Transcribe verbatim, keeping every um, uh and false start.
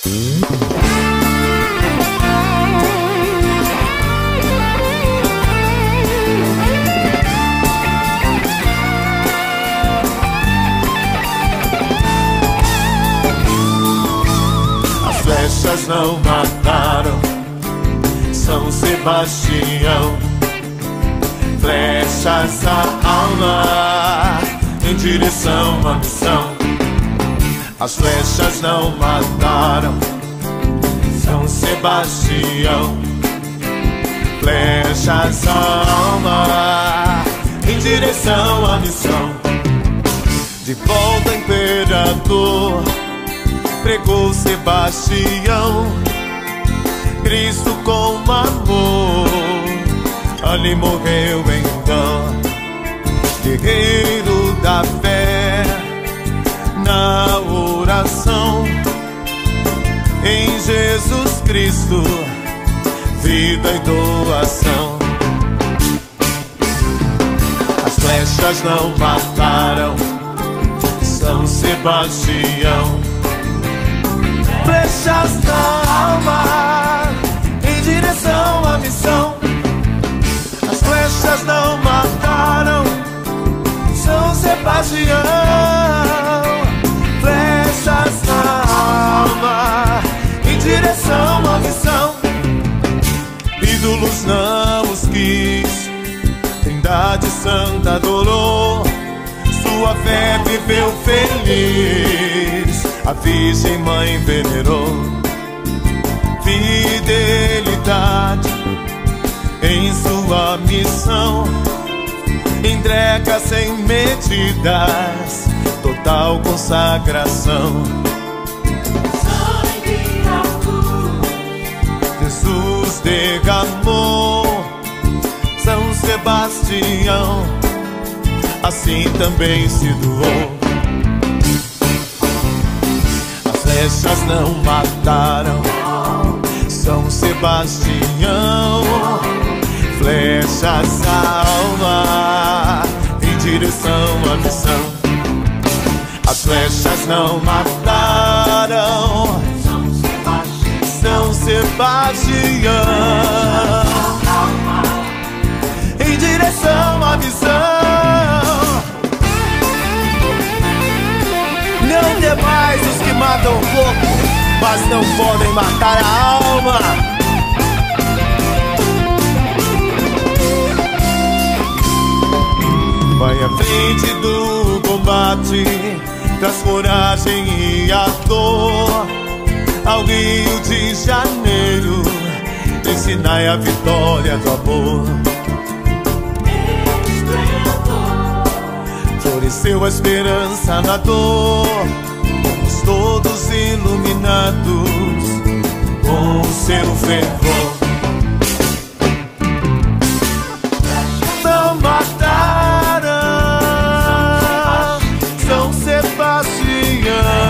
As flechas não mataram São Sebastião. Flechas a alma em direção à missão. As flechas não mataram São Sebastião. Flechas a alma em direção à missão. De volta, imperador, pregou Sebastião. Cristo com amor ali morreu então. Guerreiro da fé na oração, em Jesus Cristo, vida e doação. As flechas não mataram São Sebastião. Flechas da alma em direção à missão. As flechas não mataram São Sebastião. Flechas da alma em direção à missão. Ídolos não os quis, Trindade Santa adorou. Sua fé viveu feliz, a Virgem Mãe venerou. Fidelidade em sua missão, entrega sem medidas, total consagração. Sangue na cruz Jesus derramou. São Sebastião assim também se doou. As flechas não mataram São Sebastião. Flechas a alma em direção à missão. As flechas não mataram São Sebastião. Em direção à missão. Não demais os que matam o corpo, mas não podem matar a alma. Vai à frente do combate, traz coragem e ardor. Ao Rio de Janeiro, ensinai a vitória do amor. Floresceu a esperança na dor, fomos todos iluminados com o seu fervor. Não mataram São Sebastião.